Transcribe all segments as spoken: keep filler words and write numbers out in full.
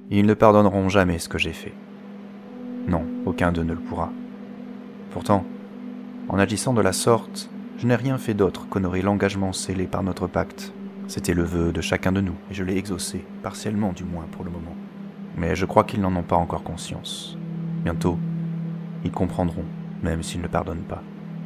Ils ne pardonneront jamais ce que j'ai fait. Non, aucun d'eux ne le pourra. Pourtant, en agissant de la sorte, je n'ai rien fait d'autre qu'honorer l'engagement scellé par notre pacte. C'était le vœu de chacun de nous, et je l'ai exaucé, partiellement du moins pour le moment. Mais je crois qu'ils n'en ont pas encore conscience. Bientôt, ils comprendront, même s'ils ne pardonnent pas.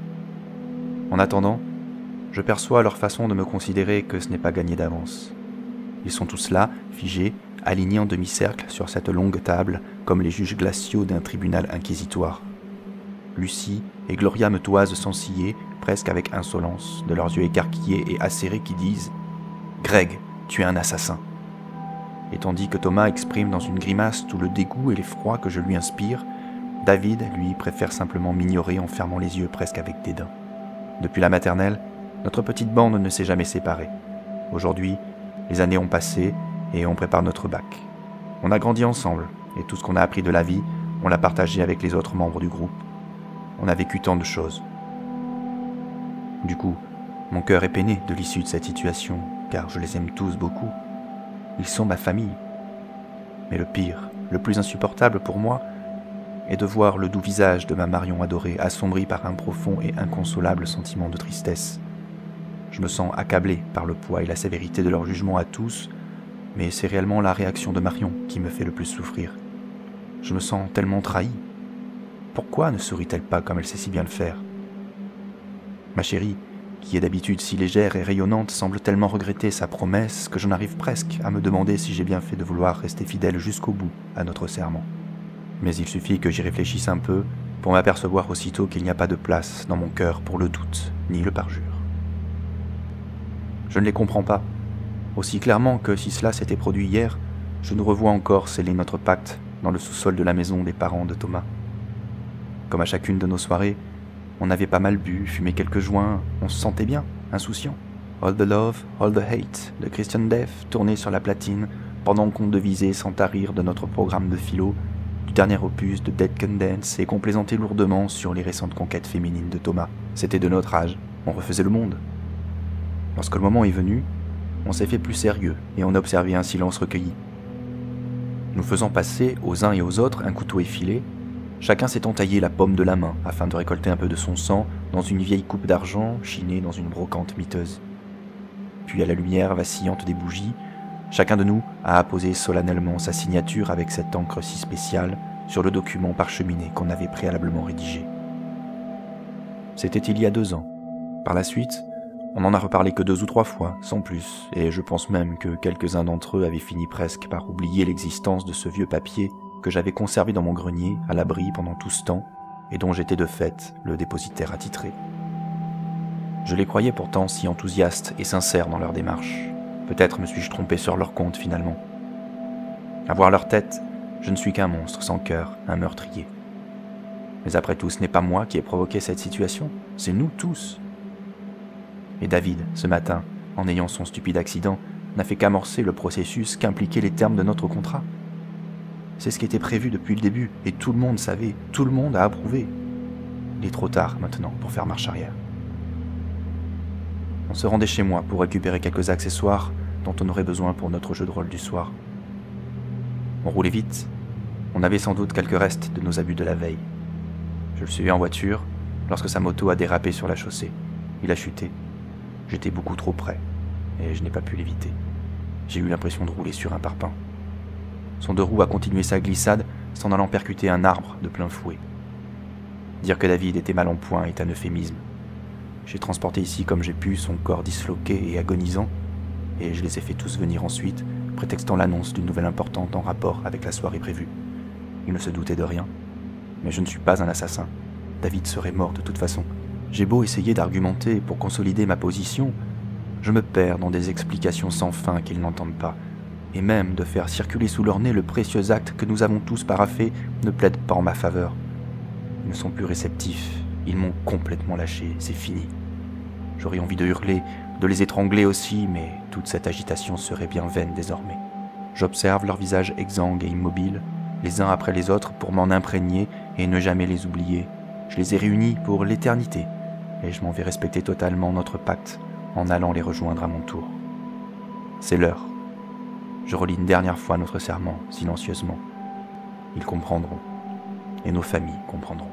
En attendant, je perçois à leur façon de me considérer que ce n'est pas gagné d'avance. Ils sont tous là, figés, alignés en demi-cercle sur cette longue table, comme les juges glaciaux d'un tribunal inquisitoire. Lucie et Gloria me toisent sans ciller, presque avec insolence, de leurs yeux écarquillés et acérés qui disent « Greg, tu es un assassin !» Et tandis que Thomas exprime dans une grimace tout le dégoût et l'effroi que je lui inspire, David, lui, préfère simplement m'ignorer en fermant les yeux presque avec dédain. Depuis la maternelle, notre petite bande ne s'est jamais séparée. Aujourd'hui, les années ont passé et on prépare notre bac. On a grandi ensemble et tout ce qu'on a appris de la vie, on l'a partagé avec les autres membres du groupe. On a vécu tant de choses. Du coup, mon cœur est peiné de l'issue de cette situation, car je les aime tous beaucoup. Ils sont ma famille. Mais le pire, le plus insupportable pour moi, est de voir le doux visage de ma Marion adorée assombri par un profond et inconsolable sentiment de tristesse. Je me sens accablé par le poids et la sévérité de leur jugement à tous, mais c'est réellement la réaction de Marion qui me fait le plus souffrir. Je me sens tellement trahi. Pourquoi ne sourit-elle pas comme elle sait si bien le faire ? Ma chérie, qui est d'habitude si légère et rayonnante, semble tellement regretter sa promesse que j'en arrive presque à me demander si j'ai bien fait de vouloir rester fidèle jusqu'au bout à notre serment. Mais il suffit que j'y réfléchisse un peu pour m'apercevoir aussitôt qu'il n'y a pas de place dans mon cœur pour le doute, ni le parjure. Je ne les comprends pas, aussi clairement que si cela s'était produit hier, je nous revois encore sceller notre pacte dans le sous-sol de la maison des parents de Thomas. Comme à chacune de nos soirées, on avait pas mal bu, fumé quelques joints, on se sentait bien, insouciant. All the Love, All the Hate de Christian Death tournait sur la platine pendant qu'on devisait sans tarir de notre programme de philo, du dernier opus de Dead Can Dance et qu'on plaisantait lourdement sur les récentes conquêtes féminines de Thomas. C'était de notre âge, on refaisait le monde. Lorsque le moment est venu, on s'est fait plus sérieux et on a observé un silence recueilli. Nous faisant passer aux uns et aux autres un couteau effilé, chacun s'est entaillé la paume de la main afin de récolter un peu de son sang dans une vieille coupe d'argent chinée dans une brocante miteuse. Puis à la lumière vacillante des bougies, chacun de nous a apposé solennellement sa signature avec cette encre si spéciale sur le document parcheminé qu'on avait préalablement rédigé. C'était il y a deux ans. Par la suite, on n'en a reparlé que deux ou trois fois, sans plus, et je pense même que quelques-uns d'entre eux avaient fini presque par oublier l'existence de ce vieux papier que j'avais conservé dans mon grenier, à l'abri pendant tout ce temps, et dont j'étais de fait le dépositaire attitré. Je les croyais pourtant si enthousiastes et sincères dans leur démarche. Peut-être me suis-je trompé sur leur compte finalement. À voir leur tête, je ne suis qu'un monstre sans cœur, un meurtrier. Mais après tout, ce n'est pas moi qui ai provoqué cette situation, c'est nous tous. Et David, ce matin, en ayant son stupide accident, n'a fait qu'amorcer le processus qu'impliquaient les termes de notre contrat. C'est ce qui était prévu depuis le début, et tout le monde savait, tout le monde a approuvé. Il est trop tard maintenant pour faire marche arrière. On se rendait chez moi pour récupérer quelques accessoires dont on aurait besoin pour notre jeu de rôle du soir. On roulait vite, on avait sans doute quelques restes de nos abus de la veille. Je le suivais en voiture lorsque sa moto a dérapé sur la chaussée. Il a chuté. J'étais beaucoup trop près, et je n'ai pas pu l'éviter. J'ai eu l'impression de rouler sur un parpaing. Son deux roues a continué sa glissade, s'en allant percuter un arbre de plein fouet. Dire que David était mal en point est un euphémisme. J'ai transporté ici comme j'ai pu son corps disloqué et agonisant, et je les ai fait tous venir ensuite, prétextant l'annonce d'une nouvelle importante en rapport avec la soirée prévue. Ils ne se doutaient de rien, mais je ne suis pas un assassin. David serait mort de toute façon. J'ai beau essayer d'argumenter pour consolider ma position, je me perds dans des explications sans fin qu'ils n'entendent pas, et même de faire circuler sous leur nez le précieux acte que nous avons tous paraphé ne plaide pas en ma faveur. Ils ne sont plus réceptifs, ils m'ont complètement lâché, c'est fini. J'aurais envie de hurler, de les étrangler aussi, mais toute cette agitation serait bien vaine désormais. J'observe leurs visages exsangues et immobiles, les uns après les autres pour m'en imprégner et ne jamais les oublier. Je les ai réunis pour l'éternité, et je m'en vais respecter totalement notre pacte en allant les rejoindre à mon tour. C'est l'heure. je relis une dernière fois notre serment, silencieusement. Ils comprendront, et nos familles comprendront.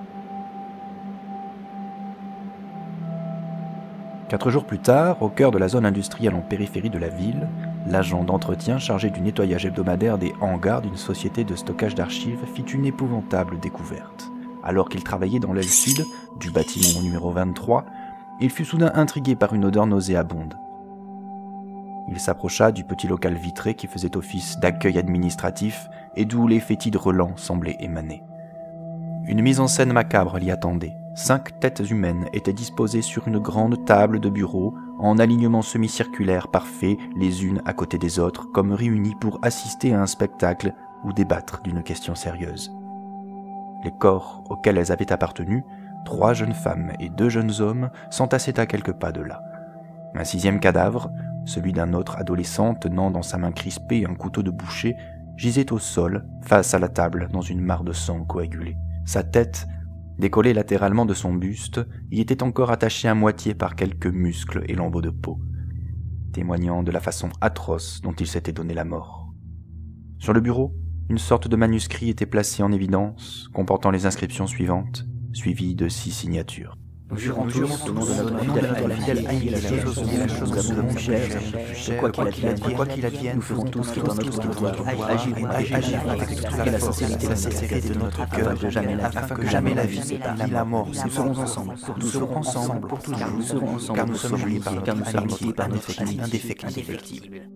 Quatre jours plus tard, au cœur de la zone industrielle en périphérie de la ville, l'agent d'entretien chargé du nettoyage hebdomadaire des hangars d'une société de stockage d'archives fit une épouvantable découverte. Alors qu'il travaillait dans l'aile sud du bâtiment numéro vingt-trois, il fut soudain intrigué par une odeur nauséabonde. Il s'approcha du petit local vitré qui faisait office d'accueil administratif et d'où les fétides relents semblaient émaner. Une mise en scène macabre l'y attendait. Cinq têtes humaines étaient disposées sur une grande table de bureau, en alignement semi-circulaire parfait, les unes à côté des autres, comme réunies pour assister à un spectacle ou débattre d'une question sérieuse. Les corps auxquels elles avaient appartenu, trois jeunes femmes et deux jeunes hommes, s'entassaient à quelques pas de là. Un sixième cadavre, celui d'un autre adolescent tenant dans sa main crispée un couteau de boucher, gisait au sol, face à la table, dans une mare de sang coagulé. Sa tête, décollée latéralement de son buste, y était encore attachée à moitié par quelques muscles et lambeaux de peau, témoignant de la façon atroce dont il s'était donné la mort. Sur le bureau, une sorte de manuscrit était placé en évidence, comportant les inscriptions suivantes, suivies de six signatures. Nous jurons tous, au nom de notre fidèle ami, la chose que nous avons chère, quoi qu'il advienne, nous ferons tout ce qui est dans notre pouvoir, agir avec toute la sincérité de notre cœur, afin que jamais la vie ni la mort, nous serons ensemble, nous serons ensemble pour toujours, car nous serons ensemble, car nous sommes liés par notre amitié indéfectible.